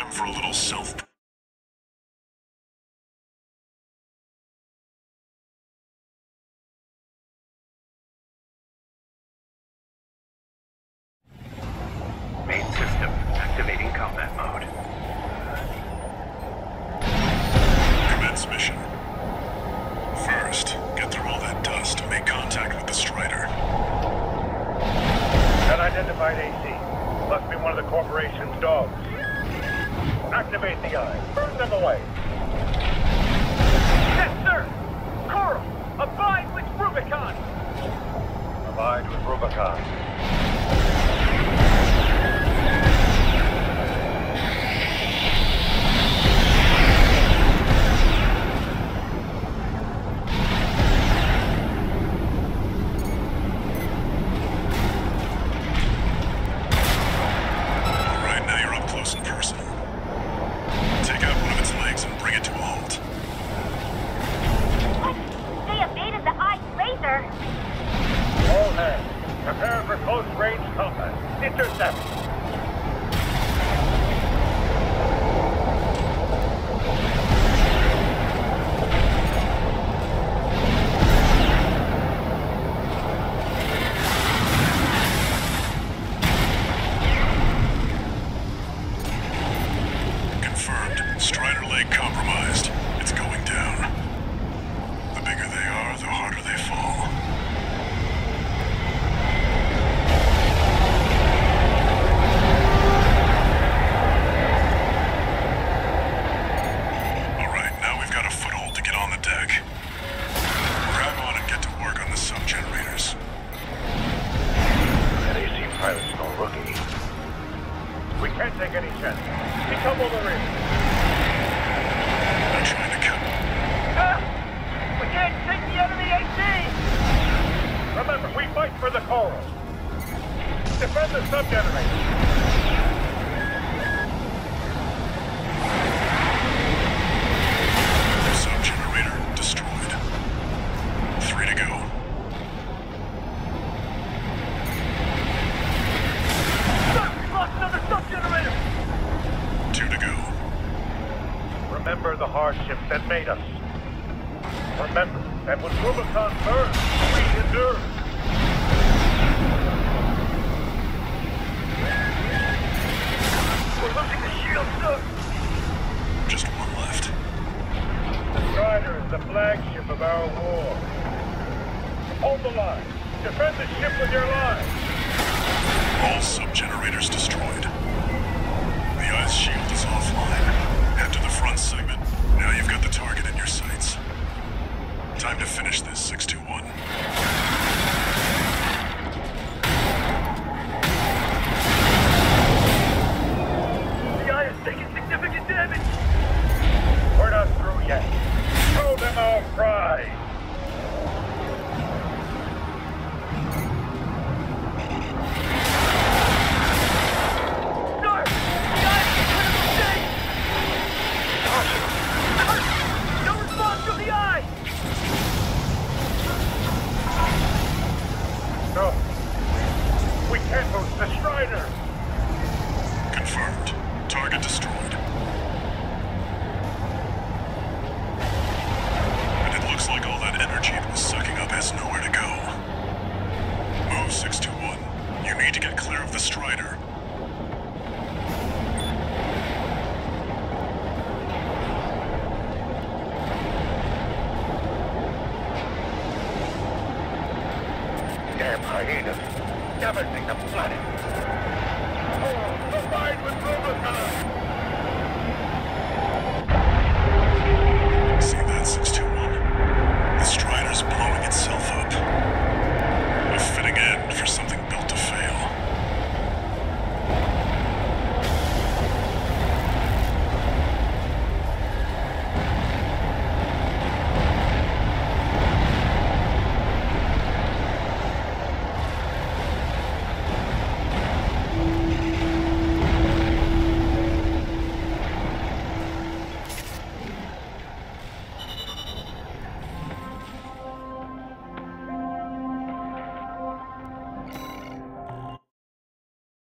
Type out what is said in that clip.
time for a little self. Main system activating combat mode. Commence mission. First, get through all that dust and make contact with the Strider. Unidentified AC. Must be one of the corporation's dogs. Activate the eye. Burn them away. Yes, sir! Coral! Abide with Rubicon! Abide with Rubicon. Remember the hardship that made us. Remember that when Rubicon burns, we endure. We're losing the shield, sir. Just one left. The Strider is the flagship of our war. Hold the line. Defend the ship with your lives. All sub-generators destroyed. The ice shield is offline. Head to the front segment. Now you've got the target in your sights. Time to finish this, 621. The eye is taking significant damage. We're not through yet. Show them our pride. No. We can't lose the Strider. Confirmed. Target destroyed. And it looks like all that energy it was sucking up has nowhere to go. Move 621. You need to get clear of the Strider. Damn hyenas. Damaging the planet. Oh, abide with Rubicon. See that, 621? The Strider's blowing itself up.